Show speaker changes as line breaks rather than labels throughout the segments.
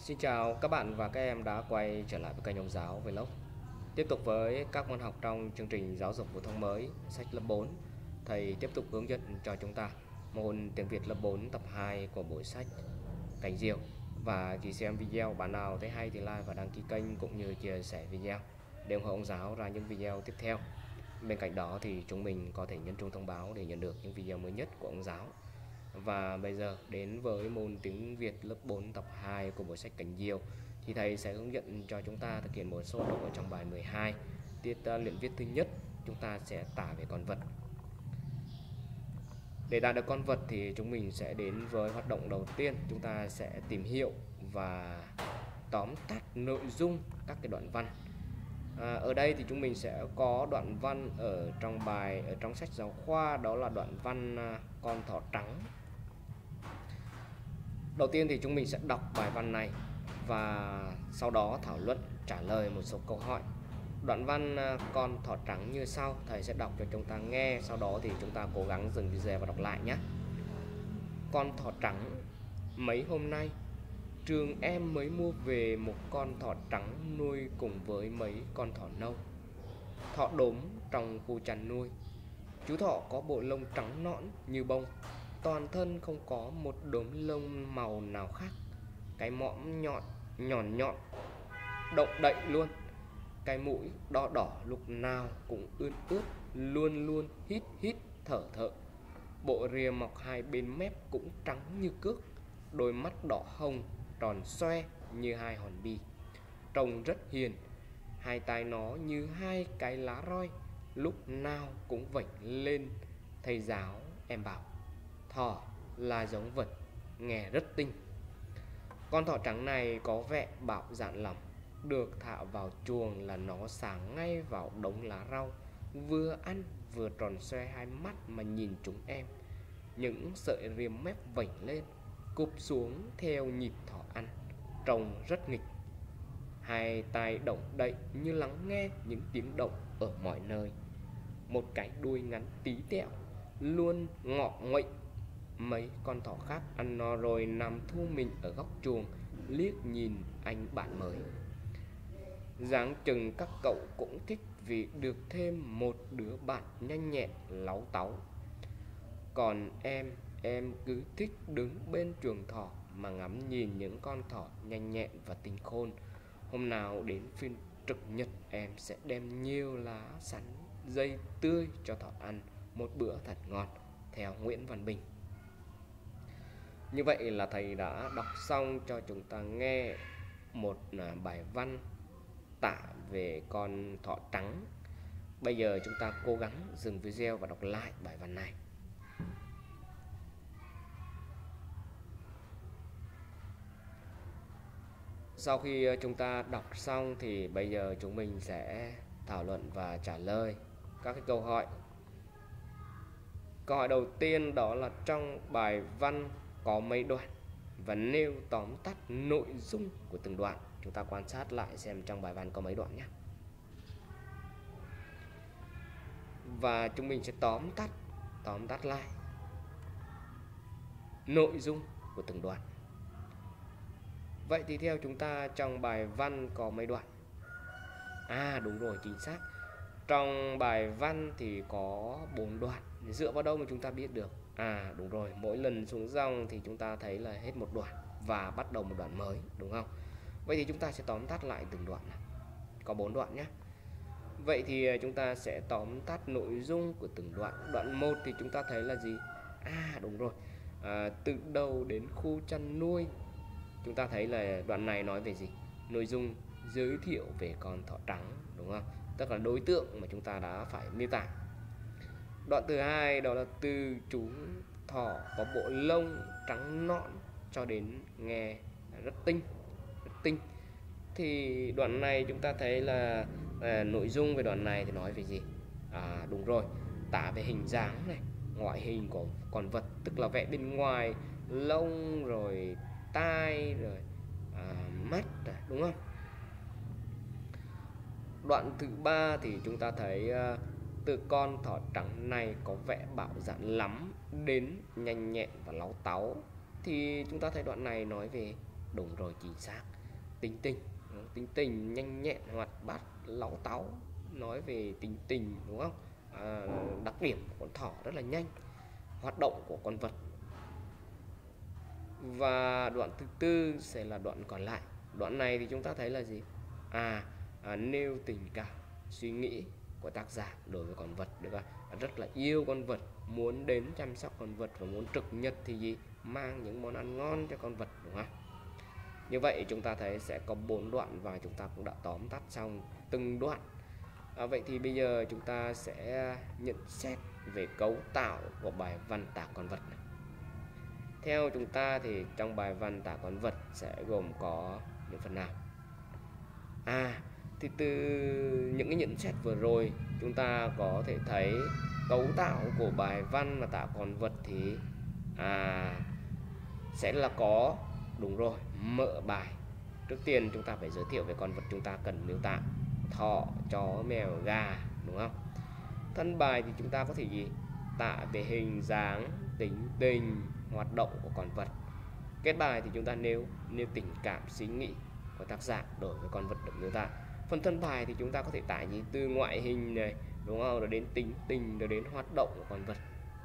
Xin chào các bạn và các em đã quay trở lại với kênh Ông Giáo Vlog. Tiếp tục với các môn học trong chương trình giáo dục phổ thông mới sách lớp 4. Thầy tiếp tục hướng dẫn cho chúng ta môn tiếng Việt lớp 4 tập 2 của bộ sách Cành Diều. Và khi xem video bạn nào thấy hay thì like và đăng ký kênh cũng như chia sẻ video để ủng hộ Ông Giáo ra những video tiếp theo. Bên cạnh đó thì chúng mình có thể nhấn chuông thông báo để nhận được những video mới nhất của Ông Giáo. Và bây giờ đến với môn tiếng Việt lớp 4 tập 2 của bộ sách Cành Diều thì thầy sẽ hướng dẫn cho chúng ta thực hiện một số hoạt động ở trong bài 12. Tiết luyện viết thứ nhất, chúng ta sẽ tả về con vật. Để tả được con vật thì chúng mình sẽ đến với hoạt động đầu tiên, chúng ta sẽ tìm hiểu và tóm tắt nội dung các cái đoạn văn. Ở đây thì chúng mình sẽ có đoạn văn ở trong bài, ở trong sách giáo khoa, đó là đoạn văn con thỏ trắng. Đầu tiên thì chúng mình sẽ đọc bài văn này và sau đó thảo luận trả lời một số câu hỏi. Đoạn văn con thỏ trắng như sau, thầy sẽ đọc cho chúng ta nghe, sau đó thì chúng ta cố gắng dừng video và đọc lại nhé. Con thỏ trắng, mấy hôm nay trường em mới mua về một con thỏ trắng nuôi cùng với mấy con thỏ nâu. Thỏ đốm trong khu chăn nuôi. Chú thỏ có bộ lông trắng nõn như bông, toàn thân không có một đốm lông màu nào khác. Cái mõm nhọn nhọn động đậy luôn. Cái mũi đỏ đỏ lúc nào cũng ươn ướt, luôn luôn hít hít thở thở. Bộ rìa mọc hai bên mép cũng trắng như cước. Đôi mắt đỏ hồng tròn xoe như hai hòn bi. Trông rất hiền. Hai tai nó như hai cái lá roi, lúc nào cũng vểnh lên. Thầy giáo em bảo thỏ là giống vật nghe rất tinh. Con thỏ trắng này có vẻ bạo dạn lắm. Được thả vào chuồng là nó sáng ngay vào đống lá rau, vừa ăn vừa tròn xoe hai mắt mà nhìn chúng em. Những sợi riềm mép vểnh lên, cụp xuống theo nhịp thỏ ăn, trông rất nghịch. Hai tai động đậy như lắng nghe những tiếng động ở mọi nơi. Một cái đuôi ngắn tí tẹo luôn ngọ nguậy. Mấy con thỏ khác ăn no rồi nằm thu mình ở góc chuồng, liếc nhìn anh bạn mới. Dáng chừng các cậu cũng thích vì được thêm một đứa bạn nhanh nhẹn láu táu. Còn em cứ thích đứng bên chuồng thỏ mà ngắm nhìn những con thỏ nhanh nhẹn và tinh khôn. Hôm nào đến phiên trực nhật em sẽ đem nhiều lá sắn dây tươi cho thỏ ăn một bữa thật ngon. Theo Nguyễn Văn Bình. Như vậy là thầy đã đọc xong cho chúng ta nghe một bài văn tả về con thỏ trắng. Bây giờ chúng ta cố gắng dừng video và đọc lại bài văn này. Sau khi chúng ta đọc xong thì bây giờ chúng mình sẽ thảo luận và trả lời các cái câu hỏi. Câu hỏi đầu tiên đó là trong bài văn có mấy đoạn và nêu tóm tắt nội dung của từng đoạn. Chúng ta quan sát lại xem trong bài văn có mấy đoạn nhé. Và chúng mình sẽ tóm tắt lại nội dung của từng đoạn. Vậy thì theo chúng ta trong bài văn có mấy đoạn? Đúng rồi, chính xác. Trong bài văn thì có 4 đoạn. Dựa vào đâu mà chúng ta biết được? Đúng rồi, mỗi lần xuống dòng thì chúng ta thấy là hết một đoạn và bắt đầu một đoạn mới, đúng không? Vậy thì chúng ta sẽ tóm tắt lại từng đoạn này. Có 4 đoạn nhé. Vậy thì chúng ta sẽ tóm tắt nội dung của từng đoạn. Đoạn 1 thì chúng ta thấy là gì? Đúng rồi, từ đầu đến khu chăn nuôi. Chúng ta thấy là đoạn này nói về gì? Nội dung giới thiệu về con thỏ trắng, đúng không? Tức là đối tượng mà chúng ta đã phải miêu tả. Đoạn thứ hai đó là từ chú thỏ có bộ lông trắng nõn cho đến nghe rất tinh. Thì đoạn này chúng ta thấy là nội dung về đoạn này thì nói về gì? Đúng rồi, tả về hình dáng này, ngoại hình của con vật, tức là vẽ bên ngoài, lông rồi tai rồi mắt, đúng không? Đoạn thứ ba thì chúng ta thấy từ con thỏ trắng này có vẻ bạo dạn lắm đến nhanh nhẹn và láu táu. Thì chúng ta thấy đoạn này nói về Đúng rồi, chính xác. Tính tình, tính tình nhanh nhẹn, hoạt bát, láu táu. Nói về tính tình đúng không? Đặc điểm của con thỏ rất là nhanh, hoạt động của con vật. Và đoạn thứ tư sẽ là đoạn còn lại. Đoạn này thì chúng ta thấy là gì? Nêu tình cảm, suy nghĩ của tác giả đối với con vật, được không? Rất là yêu con vật, muốn đến chăm sóc con vật và muốn trực nhật thì gì? Mang những món ăn ngon cho con vật, đúng không? Như vậy chúng ta thấy sẽ có 4 đoạn và chúng ta cũng đã tóm tắt xong từng đoạn. Vậy thì bây giờ chúng ta sẽ nhận xét về cấu tạo của bài văn tả con vật này. Theo chúng ta thì trong bài văn tả con vật sẽ gồm có những phần nào? Thì từ những cái nhận xét vừa rồi chúng ta có thể thấy cấu tạo của bài văn mà tả con vật thì sẽ là có, đúng rồi, mở bài. Trước tiên chúng ta phải giới thiệu về con vật chúng ta cần miêu tả: thỏ, chó, mèo, gà, đúng không? Thân bài thì chúng ta có thể gì? Tả về hình dáng, tính tình, hoạt động của con vật. Kết bài thì chúng ta nêu tình cảm, suy nghĩ của tác giả đối với con vật được miêu tả. Phần thân bài thì chúng ta có thể tả gì? Từ ngoại hình này, đúng không? Rồi đến tính tình, rồi đến hoạt động của con vật.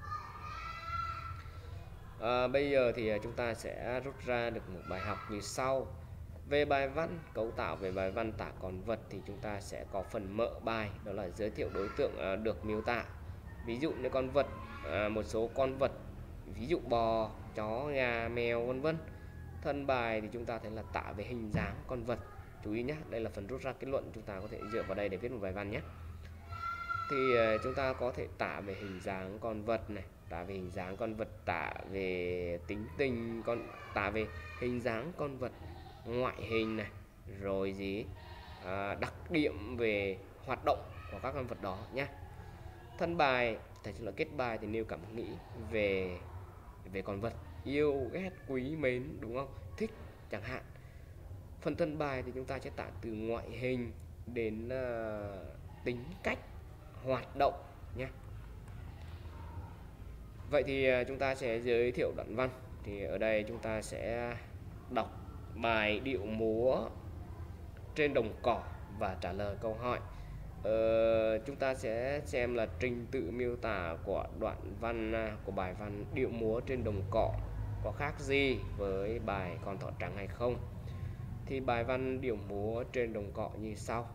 Bây giờ thì chúng ta sẽ rút ra được một bài học như sau. Về bài văn, cấu tạo về bài văn tả con vật thì chúng ta sẽ có phần mở bài, đó là giới thiệu đối tượng được miêu tả. Ví dụ như con vật, một số con vật, ví dụ bò, chó, gà, mèo, vân vân. Thân bài thì chúng ta thấy là tả về hình dáng con vật. Chú ý nhé, đây là phần rút ra kết luận, chúng ta có thể dựa vào đây để viết một bài văn nhé. Thì chúng ta có thể tả về hình dáng con vật này, tả về hình dáng con vật, tả về tính tình tả về hình dáng con vật, ngoại hình này, rồi gì đặc điểm về hoạt động của các con vật đó nhé. Thân bài, thầy là kết bài thì nêu cảm nghĩ về con vật, yêu ghét, quý mến, đúng không, thích chẳng hạn. Phần thân bài thì chúng ta sẽ tả từ ngoại hình đến tính cách, hoạt động nhé. Vậy thì chúng ta sẽ giới thiệu đoạn văn. Thì ở đây chúng ta sẽ đọc bài điệu múa trên đồng cỏ và trả lời câu hỏi. Chúng ta sẽ xem là trình tự miêu tả của đoạn văn của bài văn điệu múa trên đồng cỏ có khác gì với bài con thỏ trắng hay không. Thì bài văn điệu múa trên đồng cỏ như sau: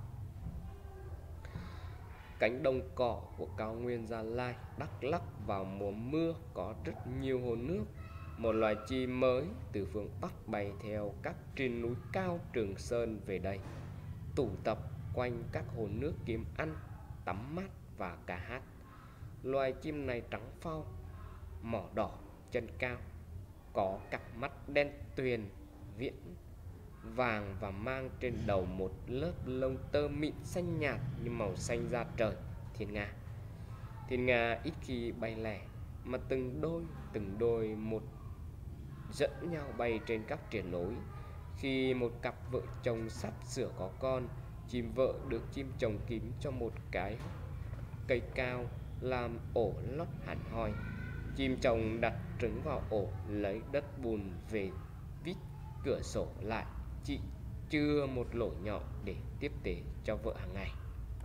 cánh đồng cỏ của cao nguyên Gia Lai, Đắk Lắk vào mùa mưa có rất nhiều hồ nước. Một loài chim mới từ phương Bắc bay theo các triền núi cao Trường Sơn về đây, tụ tập quanh các hồ nước kiếm ăn, tắm mát và ca hát. Loài chim này trắng phau, mỏ đỏ, chân cao, có cặp mắt đen tuyền, viễn vàng và mang trên đầu một lớp lông tơ mịn xanh nhạt như màu xanh da trời thiên nga. Thiên nga ít khi bay lẻ mà từng đôi một dẫn nhau bay trên các triền núi. Khi một cặp vợ chồng sắp sửa có con, chim vợ được chim chồng kín cho một cái cây cao làm ổ lót hẳn hoi. Chim chồng đặt trứng vào ổ, lấy đất bùn về vít cửa sổ lại, chị chừa một lỗ nhỏ để tiếp tế cho vợ hàng ngày.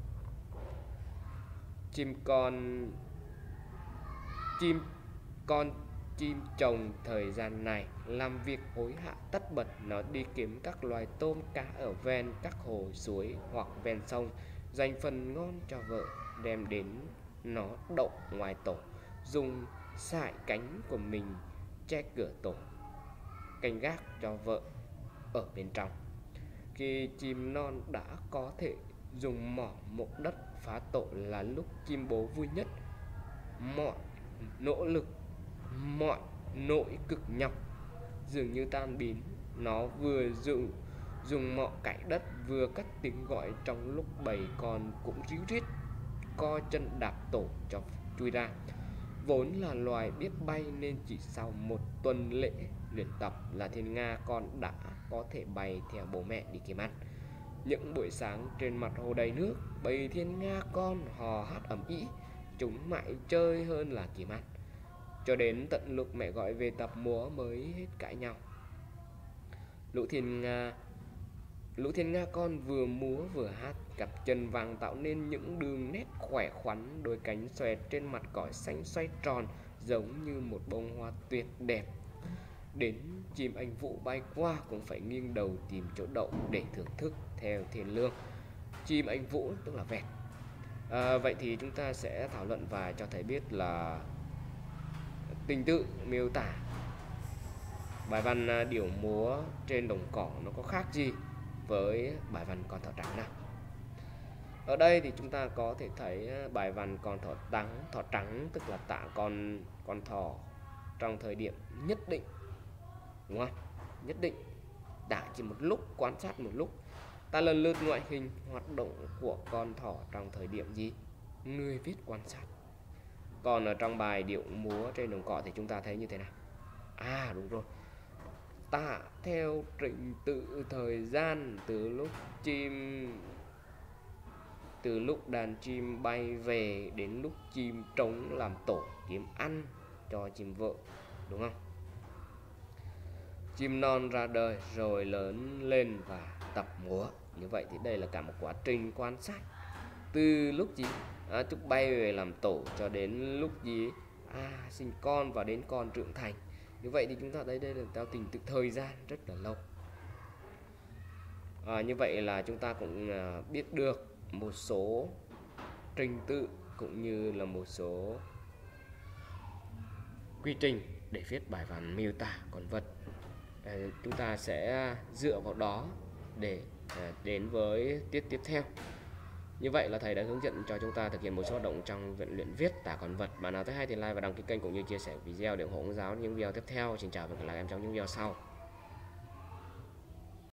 Chim chồng thời gian này làm việc hối hả tất bật. Nó đi kiếm các loài tôm cá ở ven các hồ suối hoặc ven sông, dành phần ngon cho vợ, đem đến nó đậu ngoài tổ, dùng sải cánh của mình che cửa tổ, canh gác cho vợ ở bên trong. Khi chim non đã có thể dùng mỏ mộ đất phá tổ là lúc chim bố vui nhất. Mọi nỗ lực, mọi nỗi cực nhọc dường như tan biến. Nó vừa dùng mọ cày đất, vừa cất tiếng gọi trong lúc bầy con cũng ríu rít co chân đạp tổ cho chui ra. Vốn là loài biết bay nên chỉ sau một tuần lễ luyện tập là thiên nga con đã có thể bay theo bố mẹ đi kiếm ăn. Những buổi sáng trên mặt hồ đầy nước, bầy thiên nga con hò hát ầm ĩ, chúng mãi chơi hơn là kiếm ăn, cho đến tận lúc mẹ gọi về tập múa mới hết cãi nhau. Lũ thiên nga con vừa múa vừa hát, cặp chân vàng tạo nên những đường nét khỏe khoắn, đôi cánh xòe trên mặt cỏ xanh xoay tròn giống như một bông hoa tuyệt đẹp. Đến chim anh vũ bay qua cũng phải nghiêng đầu tìm chỗ đậu để thưởng thức theo thiên lương. Chim anh vũ tức là vẹt. Vậy thì chúng ta sẽ thảo luận và cho thấy biết là tình tự miêu tả bài văn điệu múa trên đồng cỏ nó có khác gì với bài văn con thỏ trắng nào. Ở đây thì chúng ta có thể thấy bài văn con thỏ trắng tức là tả con thỏ trong thời điểm nhất định, đúng không? Nhất định tả chỉ một lúc, quan sát một lúc. Ta lần lượt ngoại hình hoạt động của con thỏ trong thời điểm gì? Người viết quan sát. Còn ở trong bài điệu múa trên đồng cỏ thì chúng ta thấy như thế nào? Đúng rồi, tả theo trình tự thời gian từ lúc đàn chim bay về đến lúc chim trống làm tổ kiếm ăn cho chim vợ, đúng không? Chim non ra đời rồi lớn lên và tập múa. Như vậy thì đây là cả một quá trình quan sát từ lúc gì chúc bay về làm tổ cho đến lúc gì sinh con và đến con trưởng thành. Như vậy thì chúng ta thấy đây là theo trình tự thời gian rất là lâu. Như vậy là chúng ta cũng biết được một số trình tự cũng như là một số quy trình để viết bài văn miêu tả con vật. Chúng ta sẽ dựa vào đó để đến với tiết tiếp theo. Như vậy là thầy đã hướng dẫn cho chúng ta thực hiện một số hoạt động trong luyện viết tả con vật. Bạn nào thấy hay thì like và đăng ký kênh cũng như chia sẻ video để ủng hộ giáo những video tiếp theo. Xin chào và hẹn gặp lại em trong những video sau.